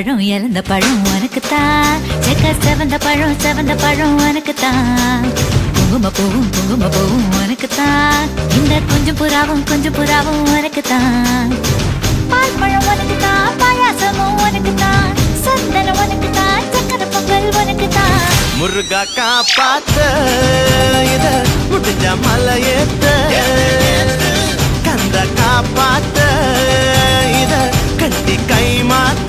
பழம் இறந்த பழம் உனக்குத்தான், செக்க செவந்த பழம் உனக்குத்தான், குங்கும பூவும் உனக்குத்தான், இந்த கொஞ்சம் புறாவும் உனக்குத்தான், பால் பழம் உனக்குத்தான், பாயாசமும் உனக்குத்தான், சந்தனம் உனக்குத்தான், சக்கரை பொங்கல் உனக்குத்தான். முருகா காப்பாத்த இத முடிஞ்ச மலையேத்த, கந்த காப்பாத்த இத கட்டி கை மாத்த,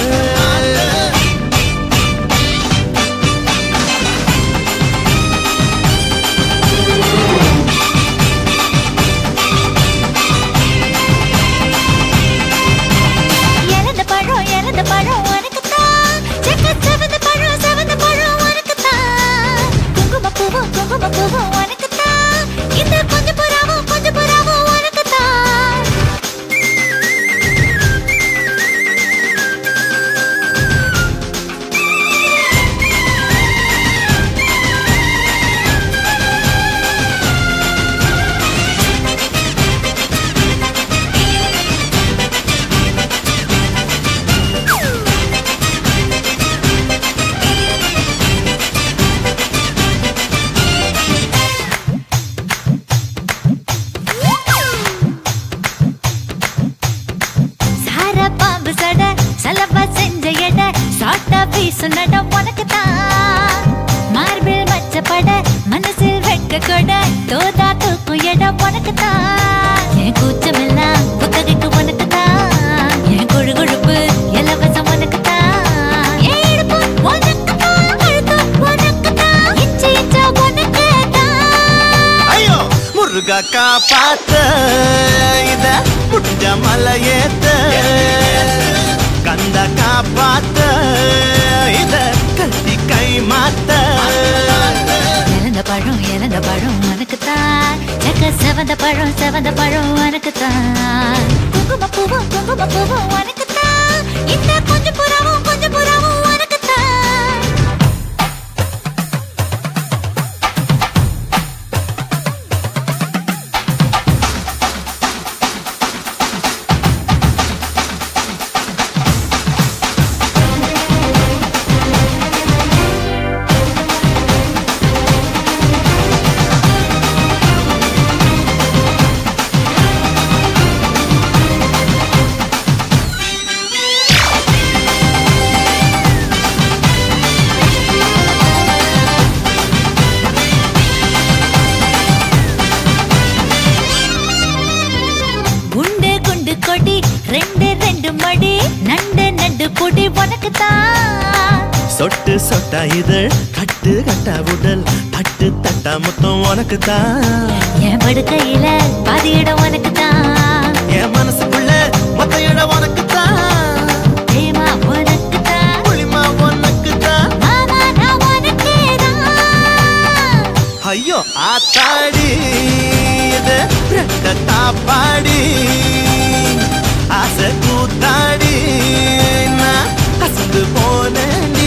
இறந்த பழம் உனக்குத்தான், செக்க செவந்த பழம் உனக்குத்தான், குங்கும பூவும் உனக்குத்தான், இந்த கொஞ்சம் புறாவும் உனக்குத்தான். உனக்குத்தான் மார்பில் மச்சப்பட மனசில் வெட்க கொட தோதா தூக்கும் இடம் உனக்குத்தான், என் கூச்சமெல்லாம் புத்தகைக்கு உனக்குத்தான், என் கொழு கொழுப்பு இலவசம் உனக்குத்தான், என் இடுப்பு உனக்குத்தான், கழுத்து உனக்குத்தான், இச்சை உனக்குத்தான். ஐயோ முருகா காப்பாத்த இத முடிஞ்ச மலையேத்த, கந்த காப்பாத்த இத கட்டி கை மாத்த, இறந்த பழம் உனக்குத்தான், செக்க செவந்த பழம் உனக்குத்தான், குங்கும பூவும் உனக்குத்தான், இந்த கொஞ்சம் புறாவும் உனக்குத்தான். சொட்டு சொட்டா இதழ் கட்டு கட்டா உடல் தட்டு தட்டா முத்தம் உனக்குத்தான், என் படுக்கையில பாதி இடம் உனக்குத்தான், என் மனசுக்குள்ள மொத்த இடம் உனக்குத்தான், தேமா உனக்குத்தான், புளிமா உனக்குத்தான், மாமா நான் உனக்கேதான். ஐயோ ஆத்தாடி இது ரெட்ட தாப்பாடி, ஆசை கூத்தாடி நான் அசந்து போனேன்டி.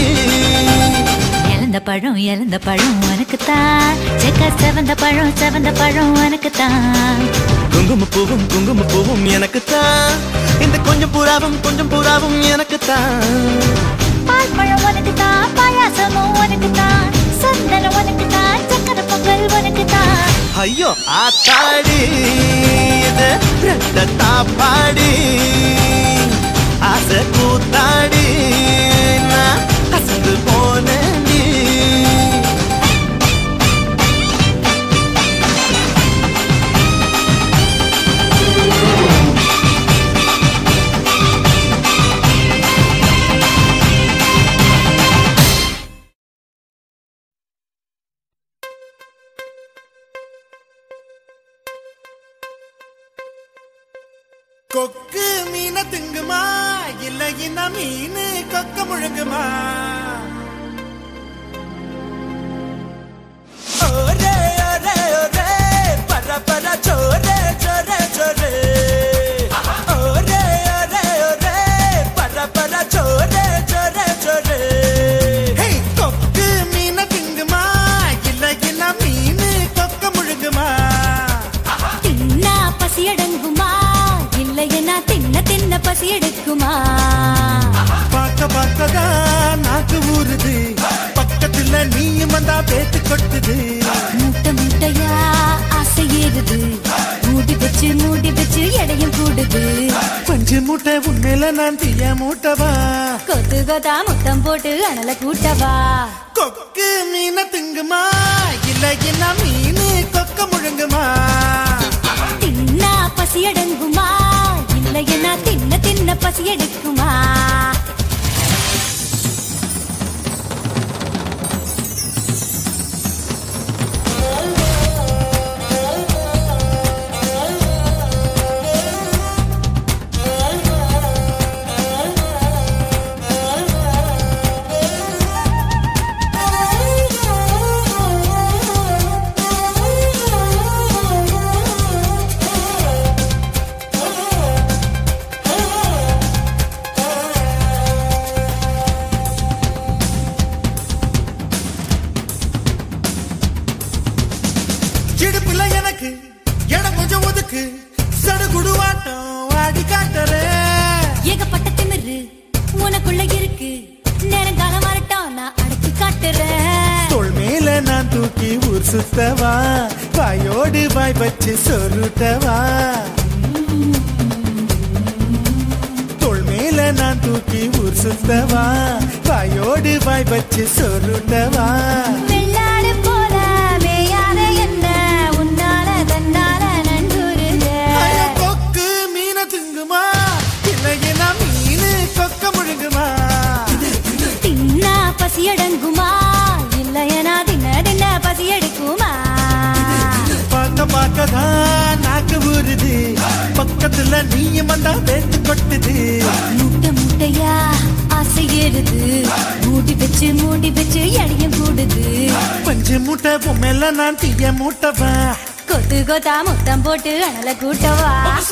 இறந்த பழம் உனக்குத்தான், செக்க செவந்த பழம் உனக்குத்தான், குங்கும பூவும் எனக்குத்தான், இந்த கொஞ்சம் புறாவும் எனக்குத்தான், பால் பழம் உனக்குத்தான், பாயாசமும் உனக்குத்தான், சந்தனம் உனக்குத்தான், சக்கரை பொங்கல் உனக்குத்தான். ஐயோ ஆத்தாடி இது ரெட்ட தாப்பாடி, ஆசை கூத்தாடி நான் அசந்து போனேன்டி. கொக்கு மீன திங்குமா இல்லைன்னா மீன் கொக்க முழுங்குமா, ஒரே ஒரே ஒரே பர பர சோரே சோரே சோரே, ஒரே ஒரே ஒரே பர பர சோரே சோரே சோரே. கொக்கு மீன திங்குமா இல்லைன்னா மீன் கொக்க முழுங்குமா, தின்னா பசி அடங்குமா இல்லைன்னா தின்ன பசி எடுக்குமா, பார்க்க பார்த்ததா நாக்கு ஊறுது பக்கத்துல நீயும் வந்தா பேத்து கொட்டுது மூட்டை மூட்டையா ஆசை ஏறுது மூடி வச்சு எடையும் கூடுது பஞ்சு மூட்டை உண்மையில நான் தீய மூட்டவா கொத்து கொத்தா முத்தம் போட்டு அனல கூட்டவா கொக்கு மீன திங்குமா இல்ல என்ன மீனு கொக்க முழுங்குமா தின்னா பசி அடங்குமா இல்ல என்ன தின்ன பசி எடுக்குமா சிடுப்புல எனக்கு இடம் கொஞ்சம் ஒதுக்கு சடுகுடுவாட்டம் ஆடி காட்டுறேன் ஏகப்பட்ட திமிரு உனக்குள்ள இருக்கு நேரங்காலம் வரட்டும் நான் அடக்கி காட்டுறேன் தோள் மேல நான் தூக்கி ஊர் சுத்தவா வாயோடு வாய் வச்சு சொருட்டவா தோள் மேல நான் தூக்கி ஊர் சுத்தவா வாயோடு வாய் வச்சு சொருட்டவா வெள்ளாடு போல மேயாத என்ன உன்னால தன்னால நண்டுருக கொக்கு மீன திங்குமா இல்லையா மீனு கொக்க முழுங்குமா தின்னா பசி அடங்குமா இல்லையனா தின்ன பசி எடுக்குமா பார்க்கதான் நாக்கு ஊறுது பக்கத்துல நீயும் வந்தா பேத்து கொட்டுது மூட்டை மூட்டையா ஆசை ஏறுது மூடி வச்சு எடையும் கூடுது பஞ்சு மூட்டை பொம்மையில நான் தீய மூட்டவா கொத்து கொத்தா முத்தம் போட்டு அனல கூட்டவா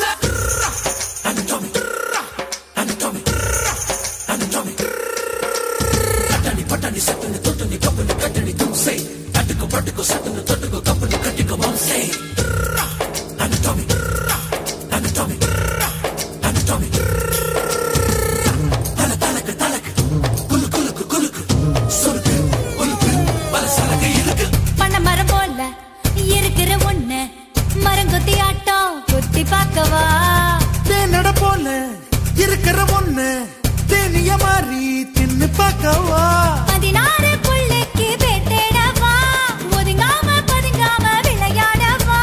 பண்ண மரம் போல இருக்கிற ஒண்ணு மரங்கொத்தி ஆட்டம் கொத்தி பார்க்கவா தேனட போல இருக்கிற ஒண்ணு தேனிய மாறி தின்னு பார்க்கவா 16 புள்ளைக்கு பேத்தேடவா ஒதுங்காம பதுங்காம விளையாடவா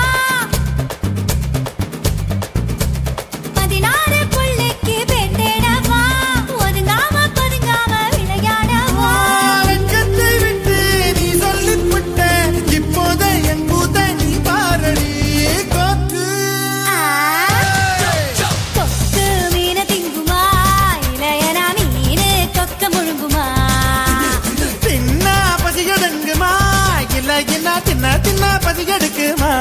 16 புள்ளைக்கு பேத்தேடவா ஒதுங்காம பதுங்காம விளையாடவா வெட்கத்தை விட்டு நீ சொல்லிவிட்ட இப்போத என் கூத நீ பாரடி கொக்கு கொக்கு மீன திங்குமா இளையனா மீனு கொக்க முழுங்குமா தின்னா பசி எடுங்குமா இல்ல என்ன தின்னா பசி எடுக்குமா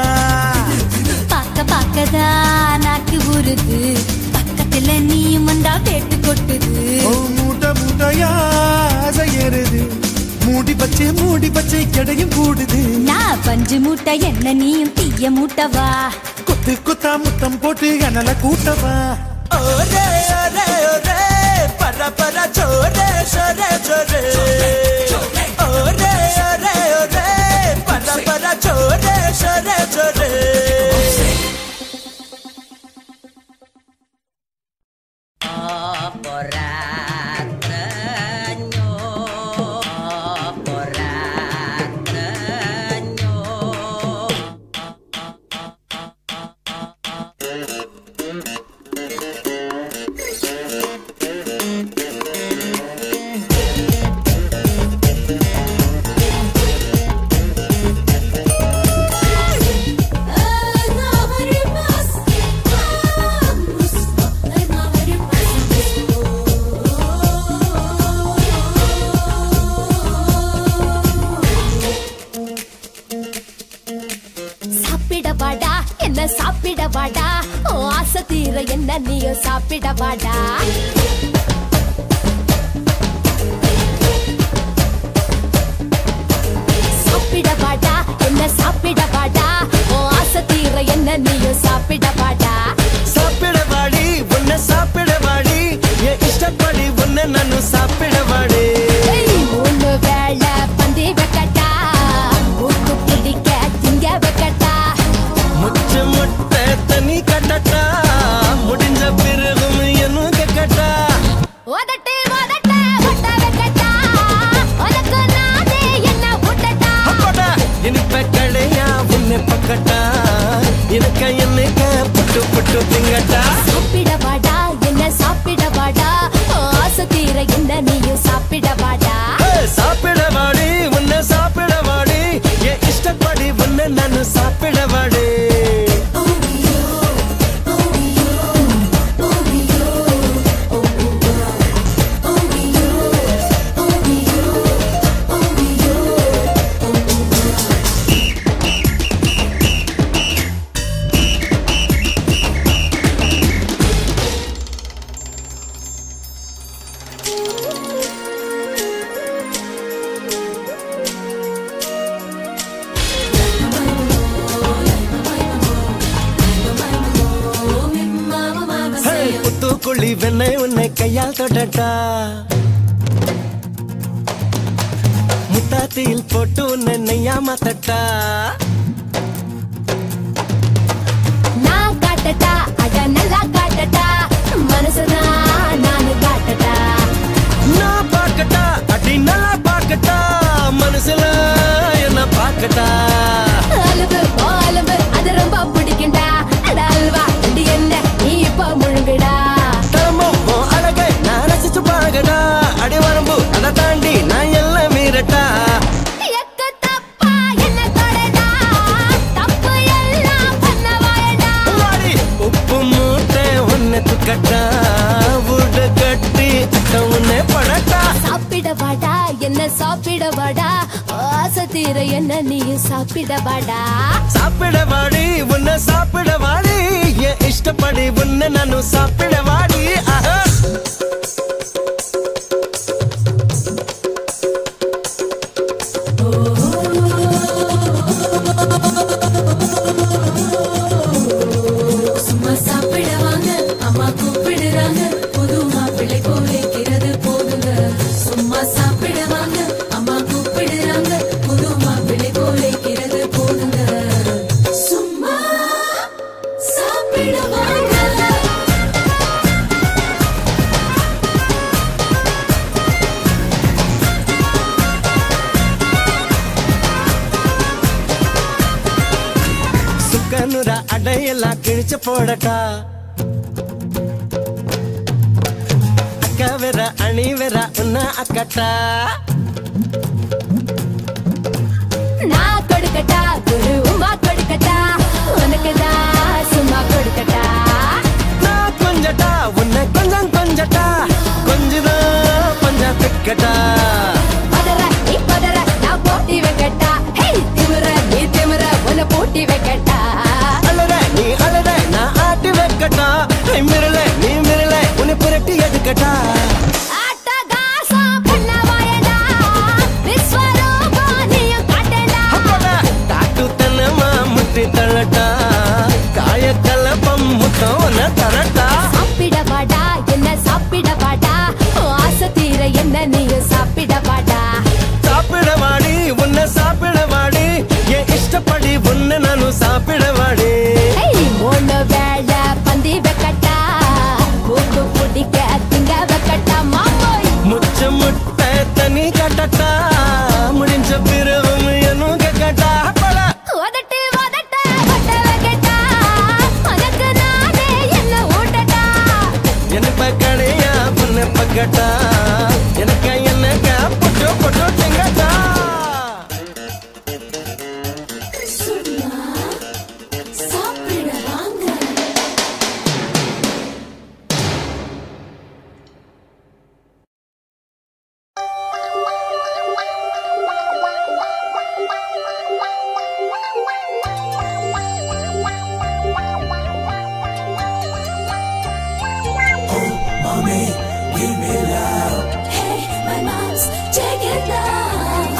பார்க்கதான் நாக்கு ஊறுது பக்கத்துல நீயும் வந்தா பேட்டு கொட்டுது ஓ மூட்டை மூட்டையா ஆசை ஏறுது மூடி பச்சை கிடையும் கூடுது நான் பஞ்சு மூட்டை என்ன நீயும் தீய மூட்டவா கொத்து கொத்தா முத்தம் போட்டு அனல கூட்டவா ஓரே ஓரே ஓரே பர பர சோரே சோரே சோரே ஓரே ஓரே ஓரே பர பர சோரே சோரே சோரே சாப்பிட வாடா ஓ ஆசை தீர என்ன நீயோ சாப்பிட வாடா சாப்பிட வாடா என்ன சாப்பிட வாடா ஓ ஆசை தீர என்ன நீயோ சாப்பிட வாடா சாப்பிட வாடி உன்னை சாப்பிட வாடி என் இஷ்டப்படி உன்னை நானும் சாப்பிட புட்டு திங்கட்டா சாப்பிட வாடா என்ன சாப்பிட வாடா ஆசை தீர என்ன நீயும் சாப்பிட வாடா சாப்பிட வாடி உன்னை சாப்பிட வாடி என் இஷ்டப்படி உன்னை நான் சாப்பிட வாடி புத்துக்குழி வெண்ணை உன்னை கையால் தொடட்டா முத்தாத்தியில் போட்டு உன்னை நெய்யா மாத்தட்டா நான் காட்டட்டா அட நல்லா காட்டட்டா மனசுதான் நானு காட்டட்டா நான் பார்க்கட்டா அடி நல்லா பார்க்கட்டா மனசுல என்ன பார்க்கட்டா அலுவு அலுவு அது ரொம்ப பிடிக்கும்டா அட அல்வா இது என்ன நீ இப்ப முழுங்குடா தரமும் அழகை நான் ரசிச்சு பழகடா அடி வரம்பு அதை தாண்டி நான் எல்லாம் மீறட்டா எக்க தப்பா என்ன தொடடா தப்பு எல்லாம் பண்ண வாயடா வாடி உப்பு மூட்டை உன்னை துக்கட்டா வீடு கட்டி அட்ட உன்னை படட்டா சாப்பிட வாடா என்ன சாப்பிட வாடா ஆசை தீர என்ன நீயும் சாப்பிட வாடா சாப்பிட வாடி உன்னை சாப்பிட வாடி என் இஷ்டப்படி உன்னை நானும் சாப்பிட வாடி ஆஹா சும்மா சாப்பிட வாங்க அம்மா கூப்பிடுறாங்க புது மாப்பிள்ளை போலிக்கிறது போதுங்க சும்மா சாப்பிட வாங்க அம்மா கூப்பிடுறாங்க புது மாப்பிள்ளை போலிக்கிறது போதுங்க சும்மா சாப்பிட வாங்க சுக்கனுரா அடையெல்லாம் கிழிச்சு போடட்டா அக்கா வேற அணி வேற உன்ன அக்கட்டா நான் கொடுக்கட்டா குரு உமா கொடுக்கட்டா உனக்குதான் சும்மா கொடுக்கட்டா நான் கொஞ்சட்டா உன்னை கொஞ்சம் கொஞ்சட்டா கொஞ்சதான் பஞ்சா பிக்கட்டா பதற நீ பதற நான் போட்டி வைக்கட்டா ஹே திமிர நீ திமிர உன்னை போட்டி வைக்கட்டா அழற நீ அழற நான் ஆட்டி வைக்கட்டா மிரல நீ மிரல உன்னை புரட்டி எதுக்கட்டா ஆட்டகாசம் பண்ண வாயடா விஸ்வரூபம் நீயும் காட்டடா காட்டு தனமா முட்டி தள்ளட்டா காய கலப்பம் முத்தம் உன்னை தரட்டா சாப்பிட வாடா என்ன சாப்பிட வாடா ஆசை தீர என்ன நீயும் சாப்பிட வாடா சாப்பிட வாடி உன்னை சாப்பிட வாடி என் இஷ்டப்படி உன்னை நானும் சாப்பிட வாடி மூணு வேளை பந்தி வைக்கட்டா கூட்டு பிடிக்க திங்க வைக்கட்டா மாமோய் முச்ச முட்டை தனி கட்டட்டா முடிஞ்ச பிறவும் என்னும் கேட்டா உதட்டு உதட்ட ஒட்ட வைக்கட்டா உனக்கு நானே என்ன ஊட்டட்டா எனக்கு கடையா பொண்ணு பக்கட்டா எனக்கு என்னக்கா பொட்டு பொட்டு திங்கட்டா சாப்பிட வாங்க Hey, my mom's taking love.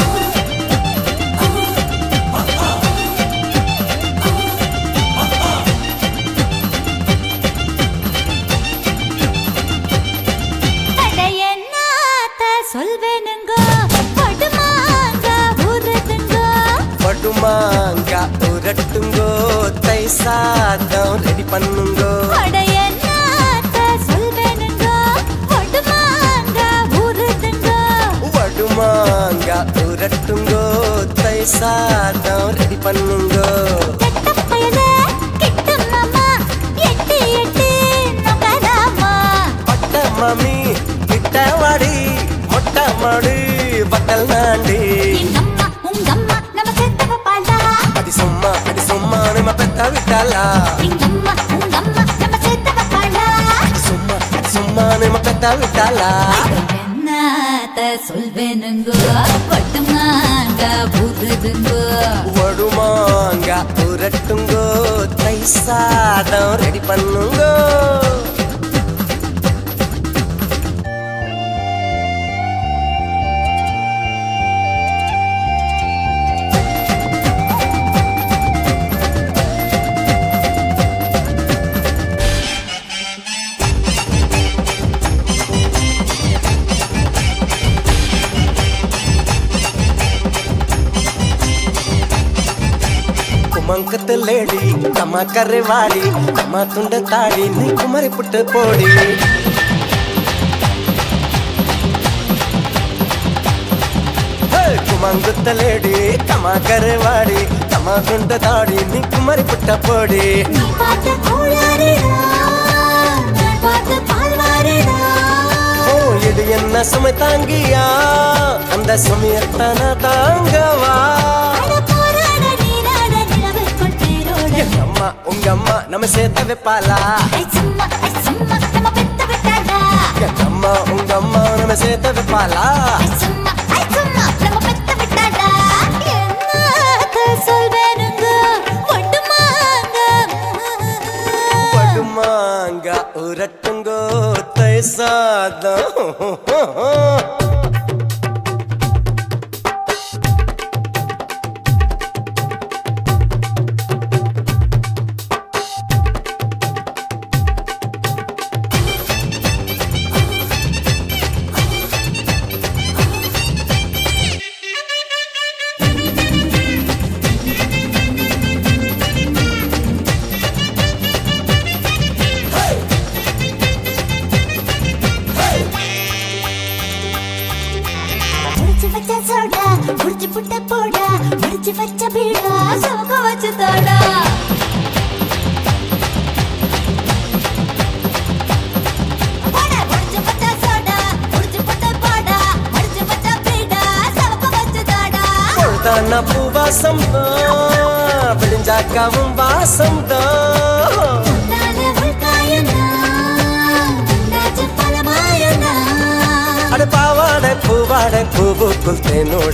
அட என்னத்த சொல்வேனுங்க படுமாங்க ஊருதுங்க படுமாங்க உரட்டுங்கோ தை சாதம் ரெடி பண்ணுங்கோ அட என்னத்த சொல்வேனுங்க படுமாங்க ஊருதுங்க வடுமாங்க உரட்டுங்கோ தை சாதம் ரெடி பண்ணுங்கோ கெட்ட பயலே கிட்ட மாமா எட்ட மாமி கிட்ட வாடி மொட்டை மாடி வட்டல் நாண்டி அடி சும்மா நம்ம பெத்த விட்டாளா சும்மா நம்ம பெத்த விட்டாளா சொல்வேனுங்கோ வட்டுமாங்க புதுதுங்கோ வடுமாங்க புரட்டுங்கோ தை சாதம் ரெடி பண்ணுங்கோ ಮಂಕತ ಲೇಡಿ ತಮ್ಮ ಕರೆವಾಡಿ ತಮ್ಮ ತುಂಡ ತಾಡಿ ನೀ ಕುಮರಿ ಪುಟ್ಟ ಪೋಡಿ ಕುಮಂಗುತ್ತ ಲೇಡಿ ತಮ್ಮ ಕರೆವಾಡಿ ತಮ್ಮ ತುಂಡ ತಾಡಿ ನೀ ಕುಮರಿ ಪುಟ್ಟ ಪೋಡಿ ஓ இது என்ன சுமை தாங்கியா அந்த சுமையத்தான தாங்கவா உங்க அம்மா நம்ம சேர்த்த வைப்பாளா அம்மா உங்க அம்மா நம்ம சேர்த்த வைப்பாளா படுமாங்க உரட்டுங்கோ தை சாதம் பூவாசம் தான் விடிஞ்சாக்காவும் வாசம் தான் அட பாவாட பூவாட பூவுக்குள் தேனோட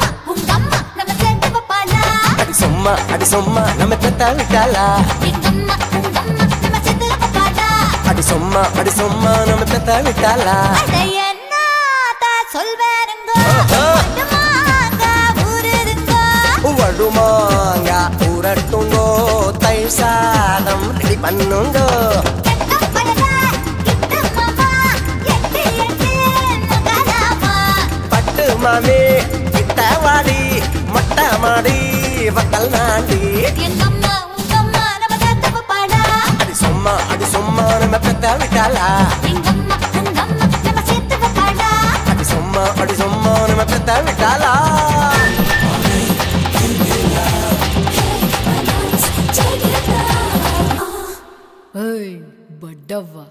அடி சும்மா நம்ம பெத்த விட்டாளா அடி சும்மா நம்ம பெத்த விட்டாளா வடுமாங்க உரட்டுங்கோ தை சாதம் ரெடி பண்ணுங்கோ பட்டு மாமி கிட்ட வாடி மொட்டை மாடி வட்டல் நாண்டி அடி சும்மா நம்ம பெத்த விட்டாளா அடி சும்மா நம்ம பெத்த விட்டாளா பட்டவா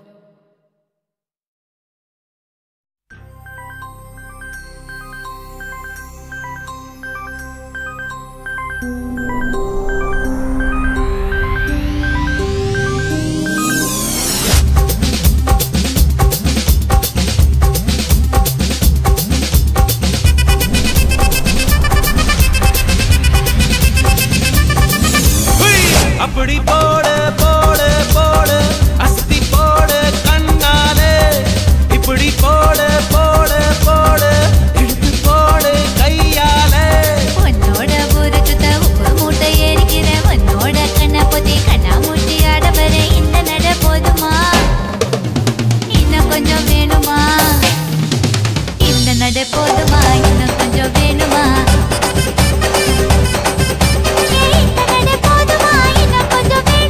அப்படி போடு போடு போடு அஸ்தி போடு கண்ணாலே இப்படி போடு போடு போடு எடுத்து போடு கையாலே உன்னோட ஊருக்கு உப்பு மூட்டை ஏறிக்கிறேன் உன்னோட கண்ணை பொத்தி கண்ணா மூட்டி ஆட வர இந்த நட போதுமா இன்னும் கொஞ்சம் வேணுமா இந்த நட போதுமா இன்னும் கொஞ்சம் வேணுமா இந்த நட போதுமா இன்னும் கொஞ்சம்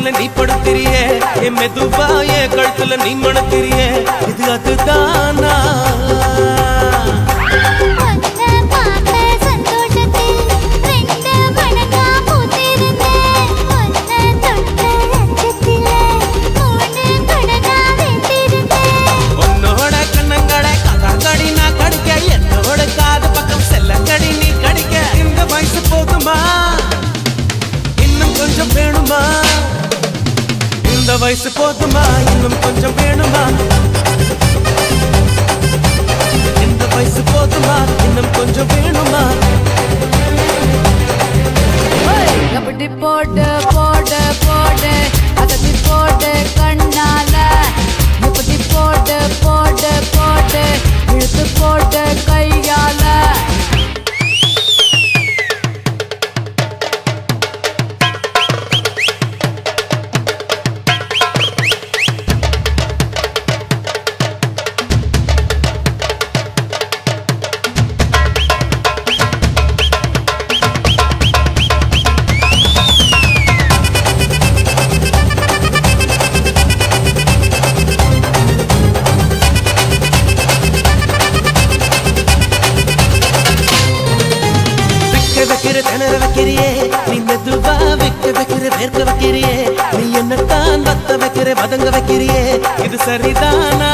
மேல நீ படுத்திரியே என் மெதுவா என் கழுத்துல நீ மணத்திரியே இது அதுதானா உன்னோட கண்ணங்கடை கதாங்கடி நான் கடிக்க என்னோட காது பக்கம் செல்லங்கடி நீ கடிக்க இந்த வயசு போதுமா இன்னும் கொஞ்சம் வேணுமா இந்த வயசு போதுமா இன்னும் கொஞ்சம் வேணுமா இந்த வயசு போதுமா இன்னும் கொஞ்சம் வேணுமா எப்படி போடு போடு போடு அதட்டி போடு கண்ணால எப்படி போடு போடு போடு இழுத்து போடு கையால திணற வைக்கிறியே நீ மெதுவா வைக்க வைக்கிற வேர்க்க வைக்கிறியே நீ என்னத்தான் வத்த வைக்கிற வதங்க வைக்கிறியே இது சரிதானா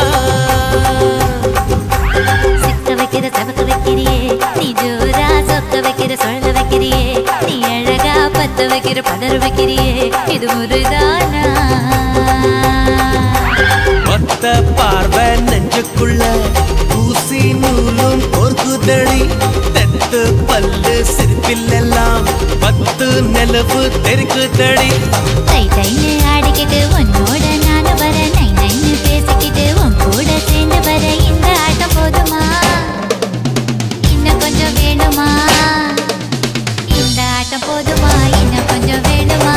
சிக்க வைக்கிற சவக்க வைக்கிறியே நீ ஜோரா சொக்க வைக்கிற சொல்ல வைக்கிறியே நீ அழகா பத்த வைக்கிற பதற வைக்கிறியே இது முருதானா ஒத்த பார்வை நெஞ்சுக்குள்ள ஊசி நூலும் கோர்க்குதடி தெத்து பல்லு சிரிப்பிலெல்லாம் பத்து நிலவு தெருக்குதடி தை தைன்னு ஆடிக்கிட்டு உன்னோட நானு வர நை நைன்னு பேசிக்கிட்டு உன் கூட சேர்ந்து வர இந்த ஆட்டம் போதுமா இன்னும் கொஞ்சம் வேணுமா இந்த ஆட்டம் போதுமா இன்னும் கொஞ்சம் வேணுமா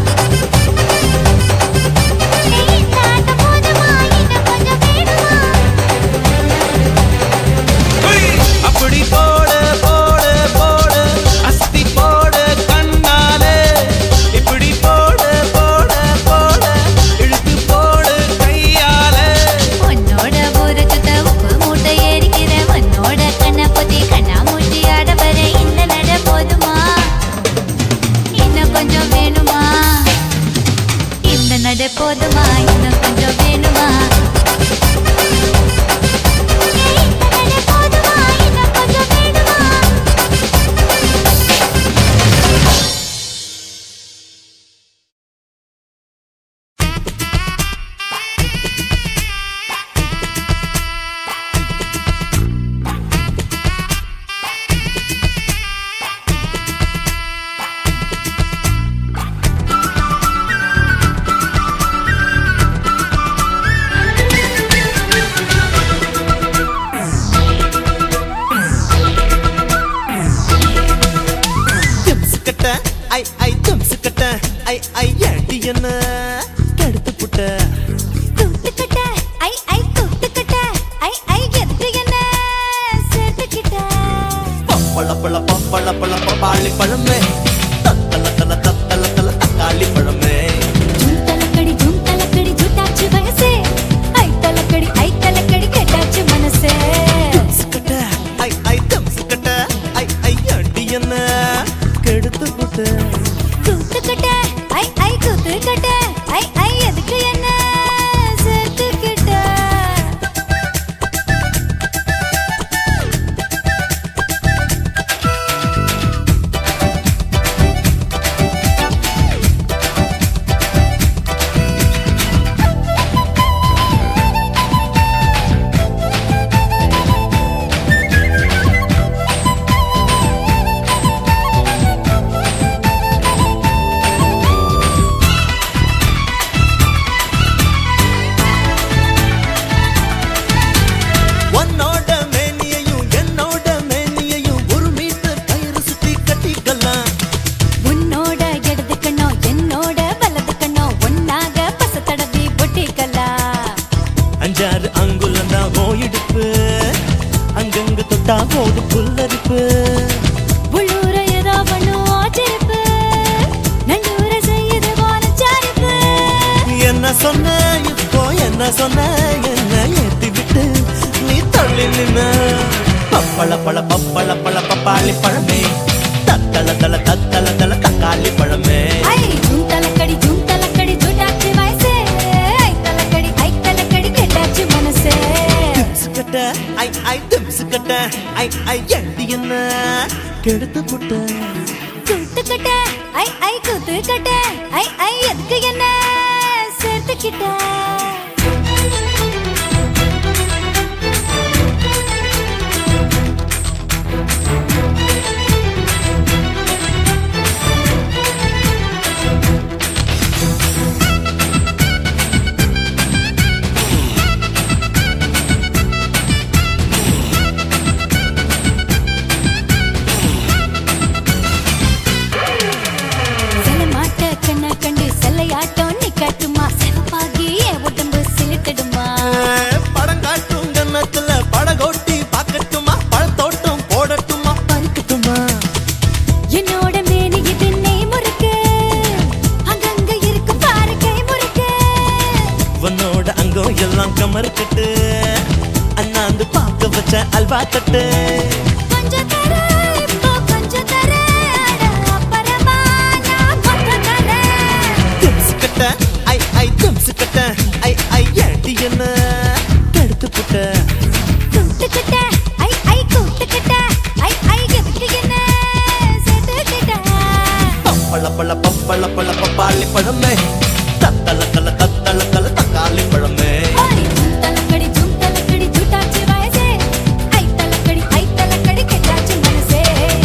இந்த ஆட்டம் போதுமா இன்னும் கொஞ்சம் வேணுமா அப்படி போடு போடு போடு அஸ்தி போடு கண்ணாலே இப்படி போடு போடு போடு இழுத்து போடு கையாலே உன்னோட ஊரை சுத்த உப்பு மூட்டை ஏறிக்கிற உன்னோட கண்ணை பொத்தி கண்ணா மூட்டி ஆட வர இந்த நட போதுமா இன்னும் கொஞ்சம் வேணுமா இந்த நட போதுமா இன்னும் கொஞ்சம் வேணுமா இந்த நட போதுமா இன்னும் கொஞ்சம் வேணுமா ஐ ஐ தும்சுக்கட்ட ஐ ஐ ஏண்டி என்ன கெடுத்து புட்ட கூட்டுக்கிட்ட ஐ ஐ கூட்டுக்கிட்ட ஐ ஐ எதுக்கு என்ன சேர்த்துக்கிட்ட பப்பள பழ பப்பள பழ பப்பாளி பழமே தத்தல தல தத்தல தல தக்காளி பழமே ஜூம் தலக்கடி ஜூட்டாச்சு வயசே ஐ தலக்கடி கேட்டாச்சு மனசே தும்சுக்கட்ட ஐ ஐ தும்சுக்கட்ட ஐ ஐ ஏண்டி என்ன கெடுத்து புட்ட கூட்டுக்கிட்ட ஐ ஐ கூட்டுக்கிட்ட ஐ ஐ எதுக்கு என்ன சேர்த்துக்கிட்ட சொன்ன என்ன ஏத்தி விட்டு நீ தள்ளி நின்ன பப்பள பழ பப்பள பழ பப்பாளி பழமே தத்தள தள தத்தள தள தக்காளி பழமே ஜூம் தலக்கடி ஜூட்டாச்சு வயசே ஐ தலக்கடி கெட்டாச்சு மனசே திம்சுக்கட்ட ஐ திம்சுக்கட்ட ஐ எண்டி என்ன கெடுத்து புட்ட கூத்துக்கட்ட ஐ கூத்துக்கட்ட ஐ எதுக்கு என்ன சேர்த்துக்கிட்ட எல்லாம் கமர்க்கட்டு அண்ணாந்து பார்க்க வச்ச அல்வா தட்டு கொஞ்சம் தர இப்போ கொஞ்சம் தர அப்புறமா நான் மொத்தம் தரேன் திம்சுக்கட்ட ஐ திம்சுக்கட்ட ஐ ஏண்டி என்ன கெடுத்து புட்ட கூத்துக்கிட்ட ஐ கூத்துக்கிட்ட ஐ எதுக்கு என்ன சேர்த்துக்கிட்ட பப்பள பழ பப்பள பழ பப்பாளி பழமே தத்தள தள தத்தள தள தக்காளி பழமே ஜூம் தலக்கடி ஜூட்டாச்சு வயசே ஐ தலக்கடி கெட்டாச்சு மனசே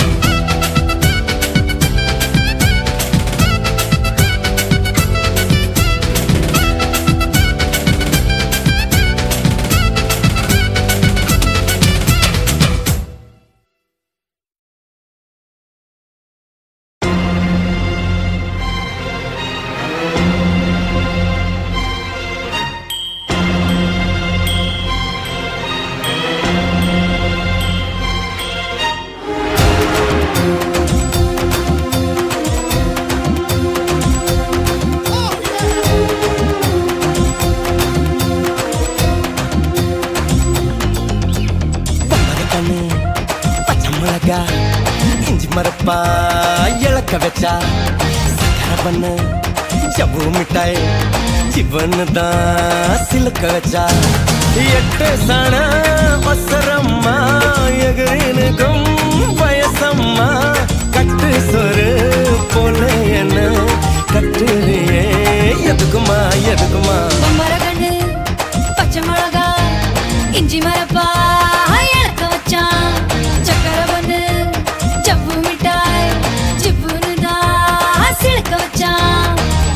இஞ்சி மரப்பா இழக்க வச்சா சக்கர பண்ணு ஜவ்வு மிட்டாய் சிவன்னு தான் சிலுக்க வச்சா எட்டு சாண வசரம்மா எகிரினுக்கும் வயசம்மா கட்டு சொரு போல என்ன கட்டுறியே எதுக்குமா எதுக்குமா மரகண்டு பச்சை மிளகா இஞ்சி மரப்பா இழக்க வச்சான் சக்கர பண்ணு ஜவ்வு மிட்டாய் சிப்புன்னு தான் சிலுக்க வச்சான்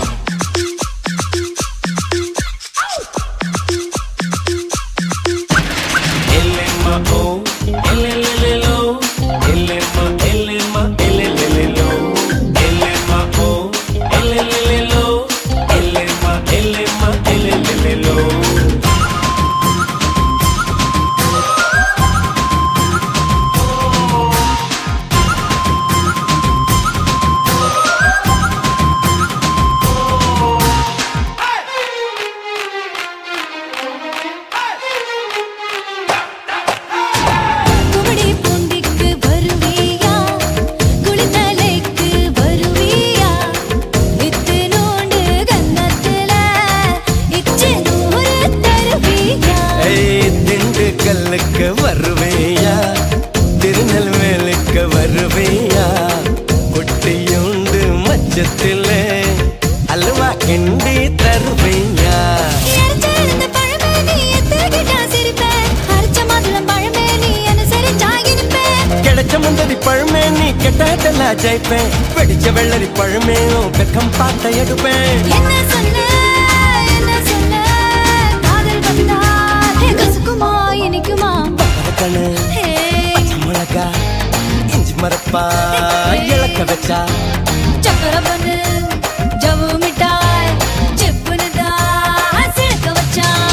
வருவேயா திருநெல்வேலிக்கு வருவேயா குட்டியுண்டு மச்சத்திலே அல்வா கிண்டி தருவேயா கிடைச்ச முந்தரி பழமே நீ கெட்டாட்டெல்லாம் ஜெயிப்பேன் பிடிச்ச வெள்ளரி பழமே வெக்கம் பார்த்த எடுப்பேன் என்ன சொல்ல காதல் வந்தா கசுக்குமா இனிக்குமா கண்ணு பச்சை மிளகா இஞ்சி மரப்பா இழக்க வச்சா சக்கர பண்ணு ஜவ்வு மிட்டாய் சிப்புன்னு தான் சிலுக்க வச்சான்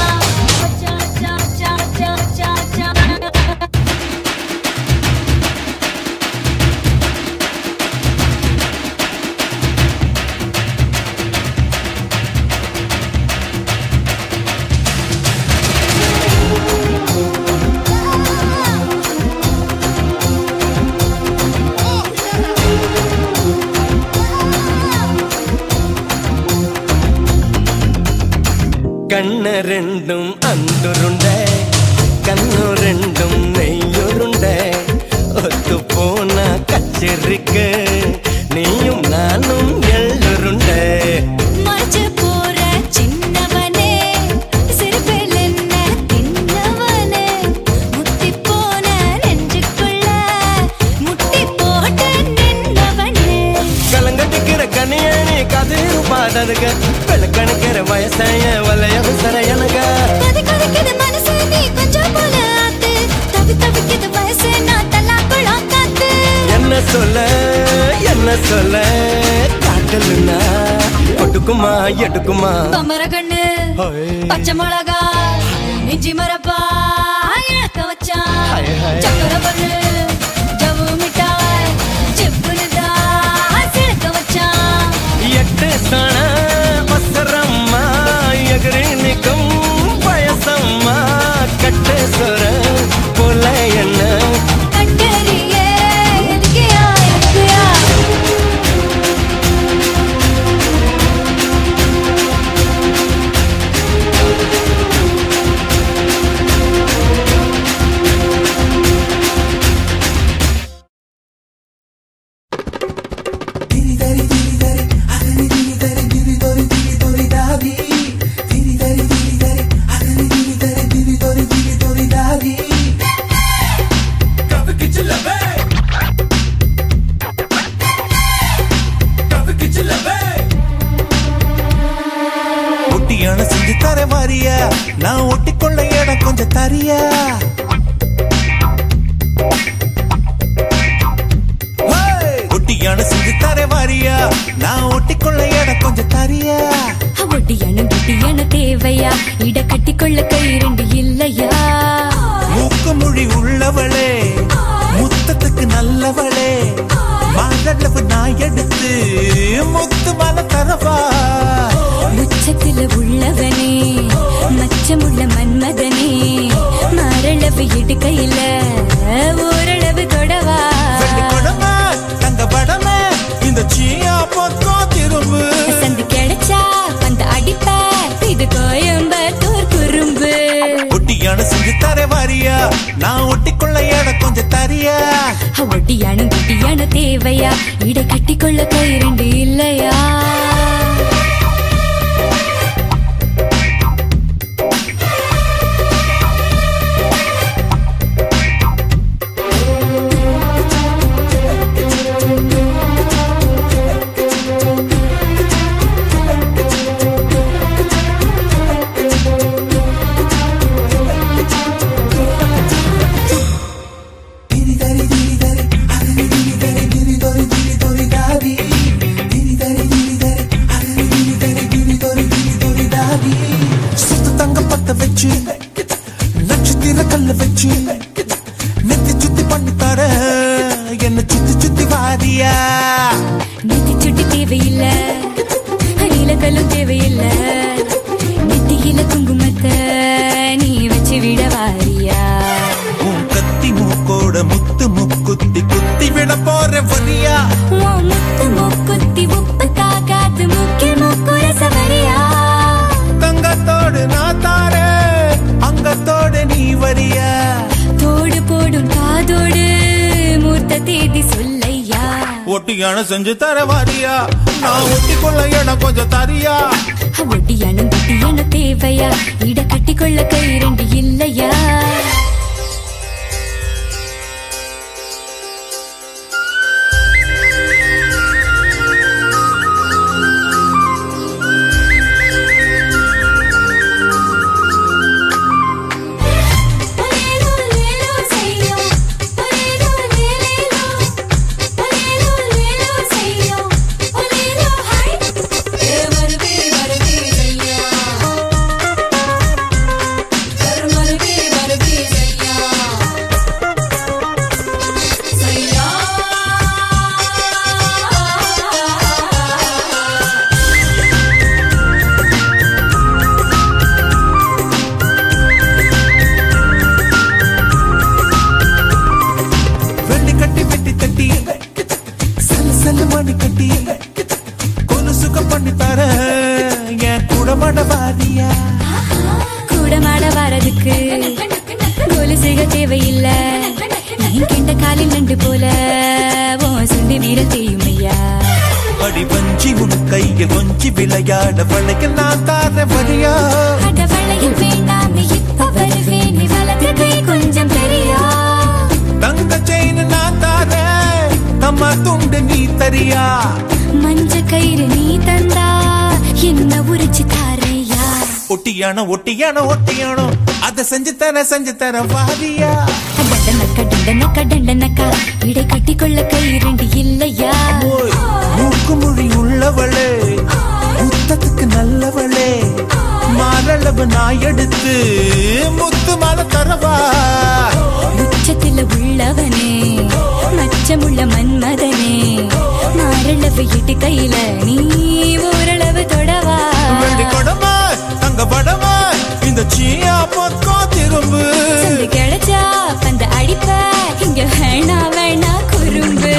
கண்ணு ரெண்டும் அந்துருண்டை கண்ணு ரெண்டும் நெய்யுருண்டை ஒத்து போன கச்சேரிக்கு நீயும் நானும் எள்ளுருண்டை மறைச்சு போற சின்னவனே சிறுபில் என்ன தின்னவனே முத்தி போன நெஞ்சுக்குள்ள முட்டி போட்டு நின்னவனே கலங்கட்டிக்கிற கனியணி கதிரு பாடருக வெளுக்கணுக்கிற வயசைய வலைய விசர எனக கதிக்குது மனசு நீ கொஞ்சம் போல ஆத்து தவிக்குது வயசு நான் தல்லாக்குளம் காத்து என்ன சொல்ல காட்டலுன்னா ஒட்டுக்குமா எடுக்குமா கமர கண்ணு பச்சை மிளகா இஞ்சி மரப்பா இழக்க வச்சான் சக்கர பண்ணு ஜவு மிட்டாய் செப்புனுதான் சிழக்க வச்சான் எட்டு சண வசரம்மா எகிரி நிற்கும் வயசம்மா கட்டு சொர போல என்ன கட்டறியே எதுக்கியா ஒட்டியான செஞ்சு தர வாரியா நான் ஒட்டிக்கொள்ள இடம் கொஞ்சம் தரியா ஒட்டியான செஞ்சு தர வாரியா நான் ஒட்டிக்கொள்ள இடம் கொஞ்சம் தரியா ஒட்டியான தேவையா இட கட்டிக்கொள்ள கை இரண்டு இல்லையா மூக்கு மொழி உள்ளவளே முத்தத்துக்கு நல்லவளே மாதளவு நான் எடுத்து முத்து மல தரவா உச்சத்துல உள்ளவனே மச்சமுள்ள மன்மதனே மாரளவு இடுக்கையில ஓரளவு தொடவா கொடமா தங்க படமே இந்த சீயா பொத்தோ திரும்பு சந்து கிடைச்சா அந்த அடிப்ப இது கோயம்பத்தூர் குறும்பு ஒட்டியான செஞ்சு தர வாரியா நான் ஒட்டிக்கொள்ள இடம் கொஞ்சம் தரியா ஒட்டியான தேவையா இட கட்டிக்கொள்ள கை இரண்டு இல்லையா வச்சு நட்சத்திர கல்ல வச்சு நெத்தி சுத்தி பண்ணி தர என்ன சுத்தி வாரியா நெத்தி சுட்டி தேவையில்ல நீலக்கல்லும் தேவையில்ல நெத்தியில குங்குமத்தை நீ வச்சு விட வாரியா உன் கத்தி மூக்கோட முத்து முக்குத்தி குத்தி விட போற வரியா முத்து முக்குத்தி உப்பு காக்காத்து முக்கில் முக்குற சவரியா தங்கத்தோடு நான் தாரே அங்கத்தோடு நீ வரியா தோடு போடும் காதோடு மூர்த்த தேதி சொல்லையா ஒட்டியான செஞ்சு தர வாரியா நான் ஒட்டிக்கொள்ள இடம் கொஞ்சம் தரியா ஒட்டியான தேவையா இட கட்டிக்கொள்ள கை இரண்டு இல்லையா பண்ணி தர என் கூட மட வாரியா கூட மாட வரதுக்கு கோலு செய்ய தேவையில்லை என் கெண்ட காலில் நண்டு போல சுண்டி வீர செய்யுமையா அடி வஞ்சி உன் கையில் கொஞ்சி விளையாட வளைய நான் தார வழியா அட வளைய வேண்டாம் இப்ப வருவேன் நீ வளர்த்த கை கொஞ்சம் பெரியா தங்க செயின் நான் தார தம்மா துண்டு நீ தரியா மஞ்ச கயிறு நீ தந்தா என்ன உரிச்சு தாரையா ஒட்டியானோ ஒட்டியானோ ஒட்டியானோ அத செஞ்சு தர வாரியா டண்டனக்கா டண்டனக்கா இடை கட்டி கொள்ள கயிறு இல்லையா மூக்கு மொழி உள்ளவளே முத்தத்துக்கு நல்லவளே மாரளவு நான் எடுத்து முத்து மாலை தரவா உச்சத்துல உள்ளவனே மச்சமுள்ள மன்மதனே மாரளவு இட்டு கையில நீ ஓரளவு தொடவா வெள்ளி கொடமா தங்க படமா இந்த சீயா பக்கம் திரும்பு கிடைச்சா அந்த அடிப்ப இங்க வேணா வேணா குறும்பு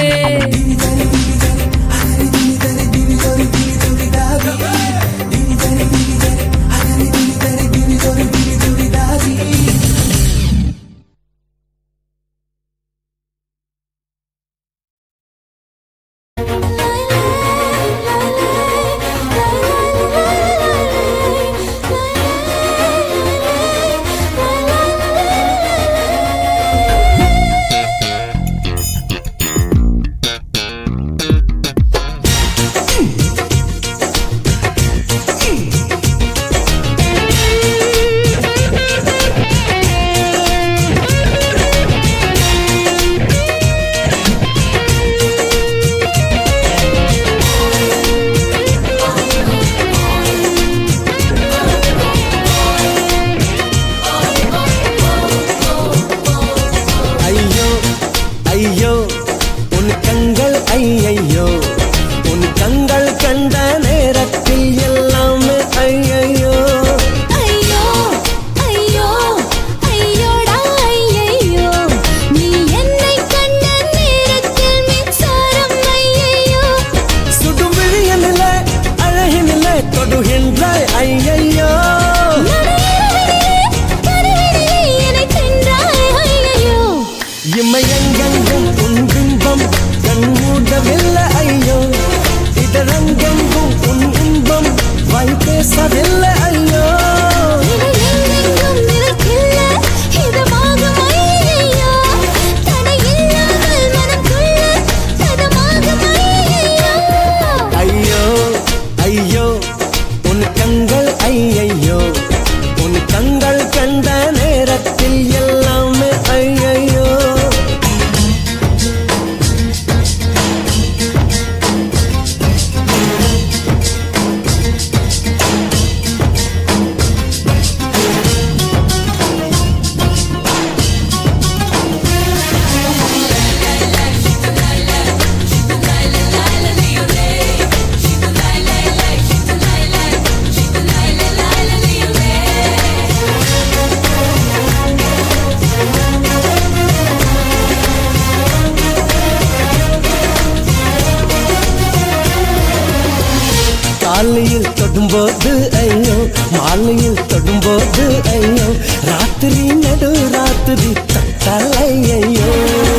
காலையில் தொடும்போது ஐயோ மாலையில் தொடும்போது ஐயோ ராத்திரி நடு ராத்திரி தட்டலை ஐயோ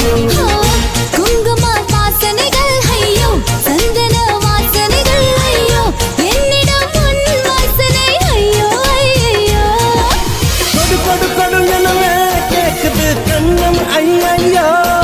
குங்கும வாசனைகள் ஐயோ சந்தன வாசனைகள் ஐயோ என்னிடம் உன் வாசனை ஐயோ ஐயோ கொடு கொடு கொடு எனவே கேக்குது கண்ணம் ஐயோ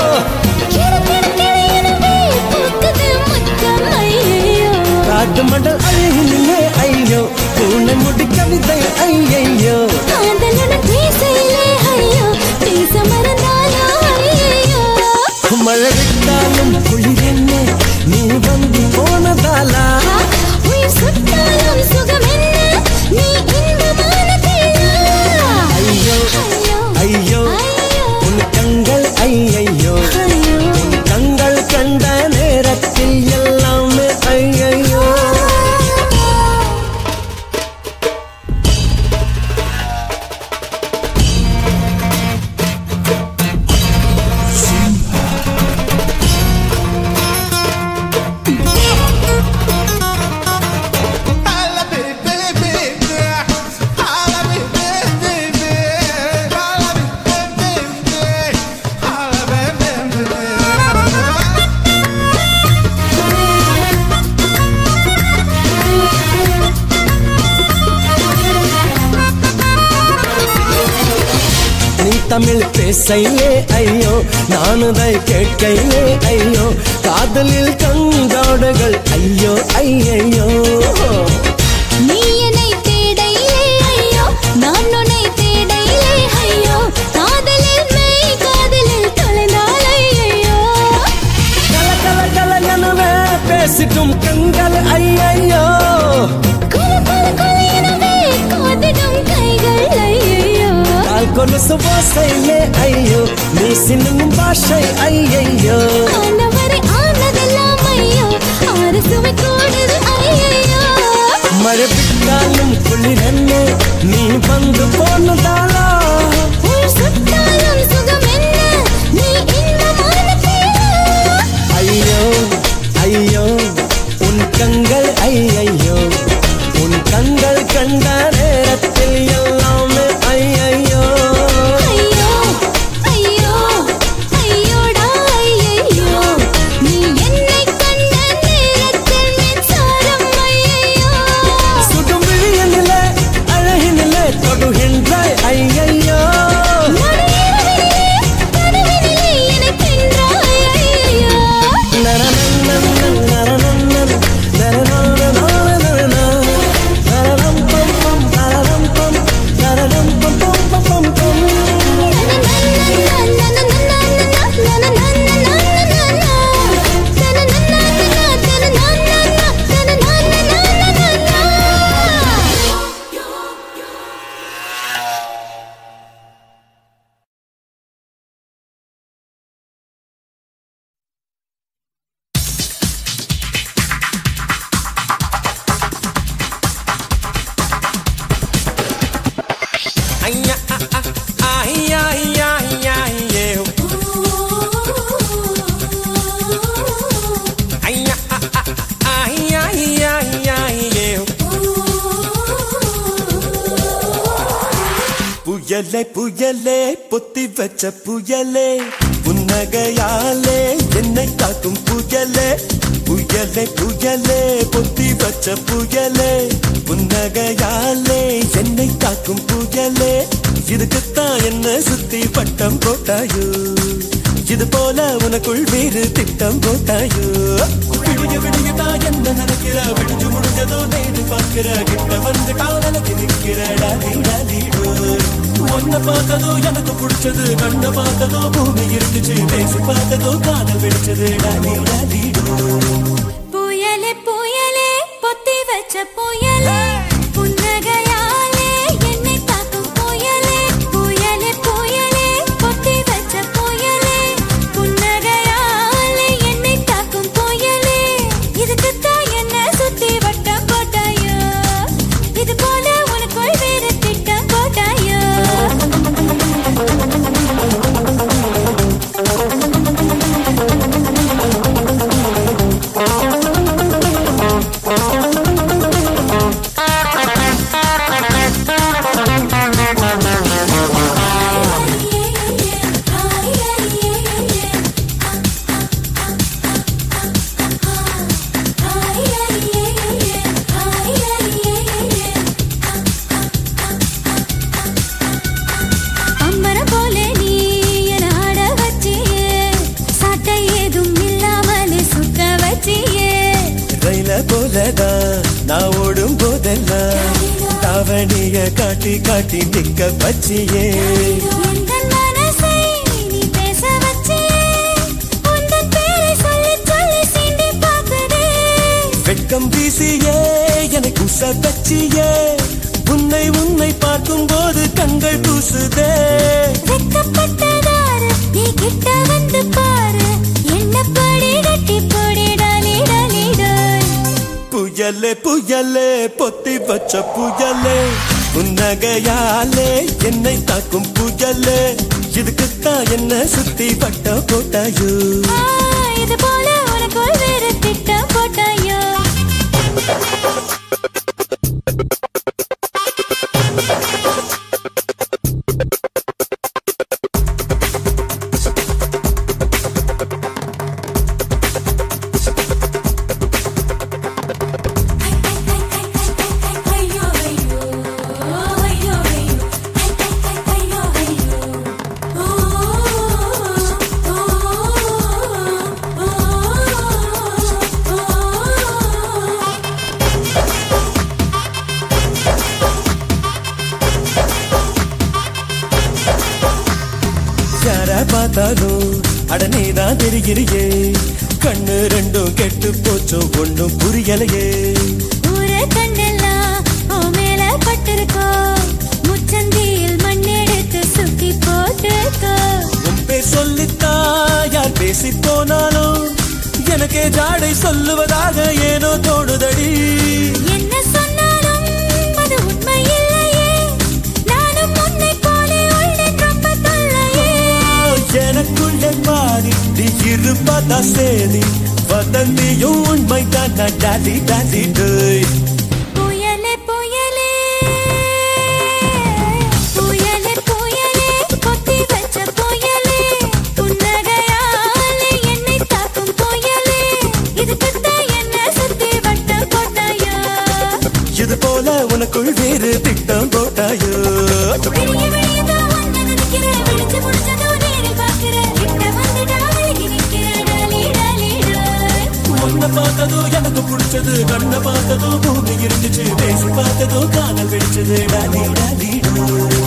காட்டு மண்டல் அழகிலே ஐயோ பூனை முடி கவிதை ஐயோ காதலுடன் பேசையிலே ஐயோ பேச மறந்தாலோ ஐயோ மழை விட்டாலும் குளிரென்ன நீ வந்து போனதாலா உயிர் சுட்டாலும் சுகம் என்ன நீ இன்பமான பிள்ளை ஐயோ ஐயோ உன் கண்கள் ஐயோ உன் கண்கள் கண்ட நேரத்தில் எல்லாமே ஐயோ தமிழ் பேசையிலே ஐயோ நானுதை கேட்கையிலே ஐயோ காதலில் கண்காடுகள் ஐயோ ஐயோ நீ என்னை தேடையிலே ஐயோ நான் உன்னை தேடையிலே ஐயோ காதலில் மெய் காதலில் தொலைந்தால் ஐயோ கல கல கல எனவே பேசிட்டும் கண்கள் ஐயோ கொல கொல கொல எனவே காதிடும் கைகள் ஐயோ கால் கொலுசு ஓசையிலே ஐயோ நீ சின்னும் பாஷை ஐயோ ஆனவரை ஆனதெல்லாம் ஐயோ ஆறு சுவை கூடுது ஐயோ மழை விட்டாலும் குளிரன்னு நீ வந்து போனதாலா உயிர் சுட்டாலும் சுகம் என்ன நீ இன்பமான தேவா ஐயோ ஐயோ உன் கண்கள் ஐயோ உன் கண்கள் கண்ட நேரத்தில் எல்லாமே ஐயோ ஐயோ ஐயோ ஐயோடா ஐயோ நீ என்னை கண்ட நேரத்தில் மின்சாரம் ஐயோ சுடும் விழியினிலே அழகினிலே தொடுகின்றாய் ஐயோ நடுஇரவினிலே கனவினிலே எனக்கென்றாய் ஐயோ புயலே புயலே பொத்தி வச்ச புயலே புன்னகையாலே என்னை காக்கும் புயலே புயலே புயலே பொத்தி வச்ச புயலே புன்னகையாலே என்னை காக்கும் புயலே இதுக்குத்தான் என்ன சுத்தி பட்டம் போட்டாயோ இது போல உனக்குள் வேறு திட்டம் போட்டாயோ விடிய விடியதான் என்ன நினைக்கிற விடிஞ்சு முடிஞ்சதோ நேரு பார்க்கிற கிட்ட வந்துட்டா நினைச்சு நிற்கிற ஒன்ன பார்த்ததோ எனக்கு பிடிச்சது கண்ண பார்த்ததோ பூமி இருந்துச்சு பேசி பார்த்ததோ காதல் வெடிச்சது புயலே புயலே பொத்தி வச்ச புயலே புன்னகையாலே என்னை தாக்கும் புயலே புயலே புயலே பொத்தி வச்ச புயலே புன்னகையாலே என்னை தாக்கும் புயலே இதுக்குத்தான் என்ன சுத்தி வட்டம் போட்டாயோ இது போல உனக்குள் வேறு திட்டம் போட்டாயோ அம்மரம் போல நீ என்னை ஆட வச்சியே சட்டை ஏதும் இல்லாமலே சுத்த வச்சியே ரயில போலதான் நான் ஓடும் போதெல்லாம் தாவணிய காட்டி காட்டி நிக்க வச்சியே எந்தன் மனசை நீ பேச வச்சியே உந்தன் பேரை சொல்லி சொல்லி சீண்டி பார்க்குதே வெட்கம் வீசியே எனக்கு உச வச்சியே உன்னை உன்னை பார்க்கும் போது கண்கள் பூசுதே வெட்கப்பட்டதாரு நீ கிட்ட வந்து பாரு என்ன படி கட்டி போடி டாலி டாலி டால் புயலே புயலே பொத்தி வச்ச புயலே புன்னகையாலே என்னை தாக்கும் புயலே இதுக்குத்தான் என்ன சுத்தி பட்ட போட்டாயோ இது போல உனக்குள் வேறு திட்டம் போட்டாயோ பார்த்தாலும் அடனேதான் தெரிகிறியே கண்ணு ரெண்டும் கெட்டு போச்சோ ஒன்றும் புரியலையே ஊர கண்ணெல்லாம் ஓ மேல பட்டிருக்கோ முச்சந்தியில் மண்ணெடுத்து சுத்தி போட்டுக்கோ உன் பேர் சொல்லித்தா யார் பேசி போனாலும் எனக்கே ஜாடை சொல்லுவதாக ஏனோ தோணுதடி என்ன சொன்னாலும் அது உண்மை இல்லையே நானும் உன்னை போலே உள்ளேன் ரொம்ப தொல்லையே எனக்குள்ளே பாதி நீ இருப்பதா சேதி வதந்தியும் உண்மை தான் டாடி டாடி டோய் புயலே புயலே புயலே புயலே கொத்தி வச்ச புயலே புன்னகையாலே என்னை தாக்கும் புயலே இதுக்குத்தான் என்ன சுத்தி வட்டம் போட்டாயோ இது போல உனக்குள் வேறு திட்டம் போட்டாயோ விடிய விடியதான் வந்து நினைக்கிறேன் விழிச்சு முடிச்சதும் நேரில் பார்க்கிறேன் கிட்ட வந்துட்டா விலகி நிற்கிறேன் டாலி டாலி டாய் உன்னை பார்த்ததும் எனக்கு பிடிச்சது கண்ணை பார்த்ததும் பூமி இருந்துச்சு பேசி பார்த்ததும் காதல் வெடிச்சது டாலி டாலி டோய்